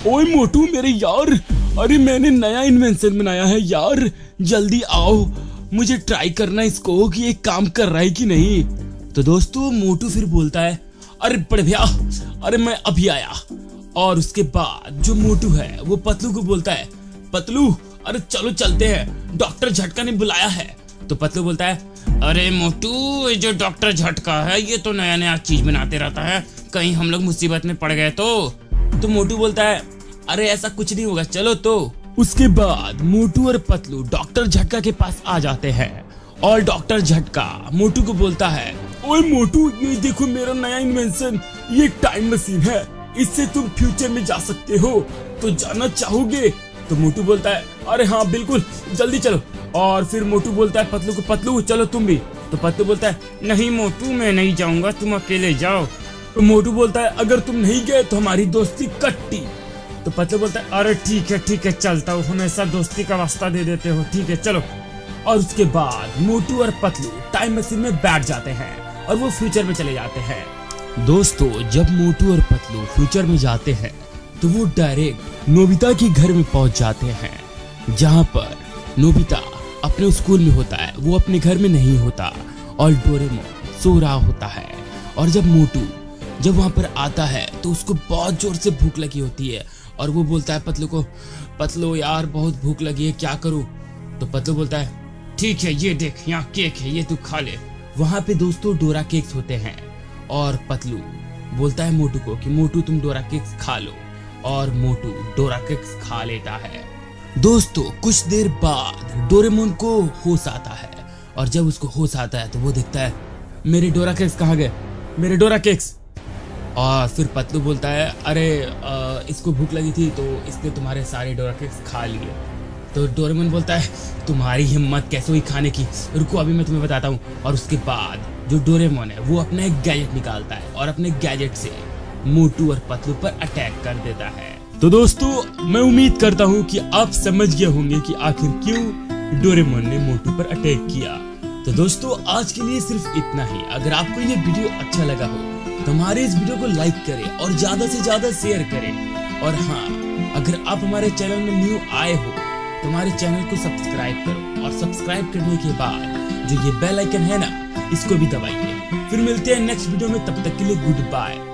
ओए मोटू मेरे यार, अरे मैंने नया इन्वेंशन बनाया है यार, जल्दी आओ, मुझे ट्राई करना इसको कि ये काम कर रहा है कि नहीं। तो दोस्तों मोटू फिर बोलता है अरे बड़े भैया, अरे मैं अभी आया। और उसके बाद जो मोटू है वो पतलू को बोलता है पतलू अरे चलो चलते हैं, डॉक्टर झटका ने बुलाया है। तो पतलू बोलता है अरे मोटू, ये जो डॉक्टर झटका है ये तो नया नया चीज बनाते रहता है, कहीं हम लोग मुसीबत में पड़ गए तो मोटू बोलता है अरे ऐसा कुछ नहीं होगा, चलो। तो उसके बाद मोटू और पतलू डॉक्टर झटका के पास आ जाते हैं और डॉक्टर झटका मोटू को बोलता है ओए मोटू, ये देखो मेरा नया इन्वेंशन, ये टाइम मशीन है, इससे तुम फ्यूचर में जा सकते हो, तो जाना चाहोगे? तो मोटू बोलता है अरे हाँ बिल्कुल, जल्दी चलो। और फिर मोटू बोलता है पतलू को पतलू चलो तुम भी। तो पतलू बोलता है नहीं मोटू मैं नहीं जाऊंगा, तुम अकेले जाओ। तो मोटू बोलता है अगर तुम नहीं गए तो हमारी दोस्ती कट्टी। तो पतलू बोलता है अरे ठीक है चलता हूँ, हमेशा दोस्ती का वास्ता दे देते हो, ठीक है चलो। और उसके बाद मोटू और पतलू टाइम मशीन में बैठ जाते हैं और वो फ्यूचर में चले जाते हैं। दोस्तों जब मोटू और पतलू फ्यूचर में जाते हैं तो वो डायरेक्ट नोबिता के घर में पहुंच जाते हैं, जहां पर नोबिता अपने स्कूल में होता है, वो अपने घर में नहीं होता और डोरेमोन सो रहा होता है। और जब मोटू वहां पर आता है तो उसको बहुत जोर से भूख लगी होती है और वो बोलता है पतलू को पतलू यार बहुत भूख लगी है, क्या करूं? तो पतलू बोलता है ठीक है ये देख यहाँ केक है, ये तू खा ले। वहां पे दोस्तों डोरा केक्स होते हैं और पतलू बोलता है मोटू को कि मोटू तुम डोरा केक्स खा लो, और मोटू डोरा केक्स खा लेता है। दोस्तों कुछ देर बाद डोरेमोन को होश आता है और जब उसको होश आता है तो वो देखता है मेरे डोरा केक्स कहाँ गए, मेरे डोरा केक्स। और फिर पतलू बोलता है अरे इसको भूख लगी थी तो इसने तुम्हारे सारे डोरा केक्स खा लिए। तो डोरेमोन बोलता है तुम्हारी हिम्मत कैसे हुई खाने की, रुको अभी मैं तुम्हें बताता हूँ। और उसके बाद जो डोरेमोन है वो अपना एक गैजेट निकालता है और अपने गैजेट से मोटू और पतलू पर अटैक कर देता है। तो दोस्तों मैं उम्मीद करता हूँ कि आप समझ गए होंगे कि आखिर क्यों डोरेमोन ने मोटू पर अटैक किया। तो दोस्तों आज के लिए सिर्फ इतना ही। अगर आपको ये वीडियो अच्छा लगा हो तो हमारे इस वीडियो को लाइक करें और ज्यादा से ज्यादा शेयर करें। और हाँ, अगर आप हमारे चैनल में न्यू आए हो तो हमारे चैनल को सब्सक्राइब करो और सब्सक्राइब करने के बाद जो ये बेल आइकन है ना, इसको भी दबाइए। फिर मिलते हैं नेक्स्ट वीडियो में, तब तक के लिए गुड बाय।